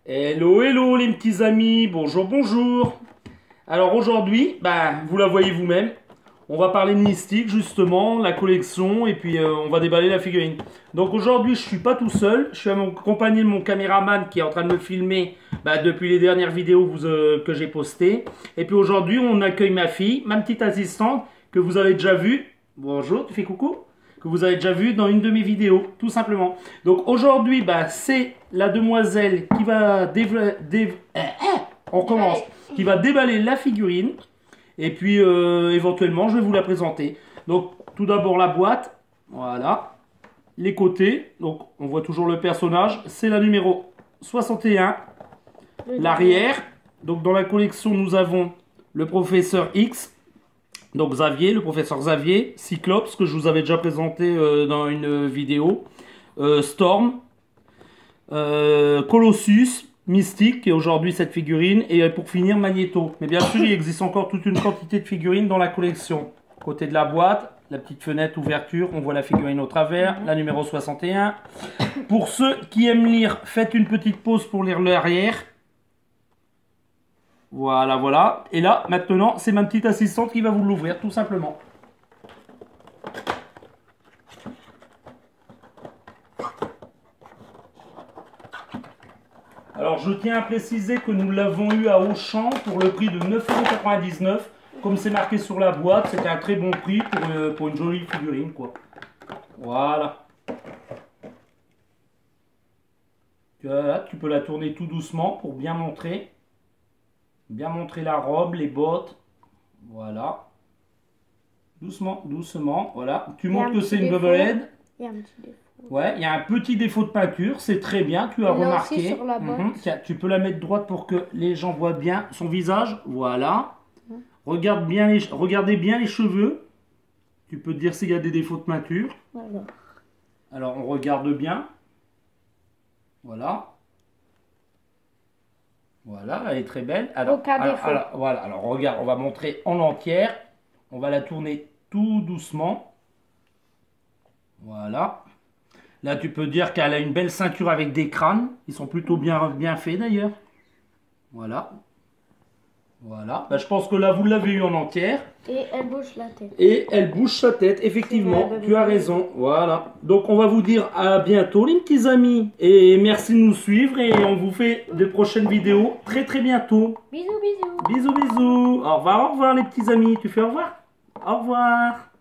Hello, hello les petits amis, bonjour, bonjour. Alors aujourd'hui, vous la voyez vous-même, on va parler de Mystique justement, la collection, et puis on va déballer la figurine. Donc aujourd'hui, je suis pas tout seul, je suis accompagné de mon caméraman qui est en train de me filmer depuis les dernières vidéos que j'ai postées. Et puis aujourd'hui, on accueille ma fille, ma petite assistante, que vous avez déjà vue. Bonjour, tu fais coucou? Que vous avez déjà vu dans une de mes vidéos, tout simplement. Donc aujourd'hui, c'est la demoiselle qui va qui va déballer la figurine. Et puis éventuellement, je vais vous la présenter. Donc tout d'abord la boîte, voilà. Les côtés, donc on voit toujours le personnage. C'est la numéro 61. L'arrière, donc dans la collection, nous avons le professeur X. Donc Xavier, le professeur Xavier, Cyclops, que je vous avais déjà présenté dans une vidéo, Storm, Colossus, Mystique, qui est aujourd'hui cette figurine, et pour finir Magneto. Mais bien sûr, il existe encore toute une quantité de figurines dans la collection. Côté de la boîte, la petite fenêtre ouverture, on voit la figurine au travers, la numéro 61. Pour ceux qui aiment lire, faites une petite pause pour lire l'arrière. Voilà, voilà. Et là, maintenant, c'est ma petite assistante qui va vous l'ouvrir, tout simplement. Alors, je tiens à préciser que nous l'avons eu à Auchan pour le prix de 9,99 €. Comme c'est marqué sur la boîte, c'était un très bon prix pour une jolie figurine, quoi. Voilà. Là, tu peux la tourner tout doucement pour bien montrer. Bien montrer la robe, les bottes. Voilà. Doucement, doucement. Voilà. Tu montres que c'est une double head. Il y a un petit défaut. Ouais, il y a un petit défaut de peinture. C'est très bien, tu as remarqué. Aussi sur la botte. Tiens, tu peux la mettre droite pour que les gens voient bien son visage. Voilà. Regardez bien les cheveux. Tu peux te dire s'il y a des défauts de peinture. Voilà. Alors, on regarde bien. Voilà. Voilà, elle est très belle. Alors, voilà, alors regarde, on va montrer en entière. On va la tourner tout doucement. Voilà. Là, tu peux dire qu'elle a une belle ceinture avec des crânes. Ils sont plutôt bien faits d'ailleurs. Voilà. Voilà. Je pense que là, vous l'avez eu en entière. Et elle bouge la tête. Et elle bouge sa tête, effectivement. Tu as raison. Voilà. Donc, on va vous dire à bientôt, les petits amis. Et merci de nous suivre. Et on vous fait de prochaines vidéos très bientôt. Bisous, bisous. Bisous, bisous. Au revoir, les petits amis. Tu fais au revoir? Au revoir.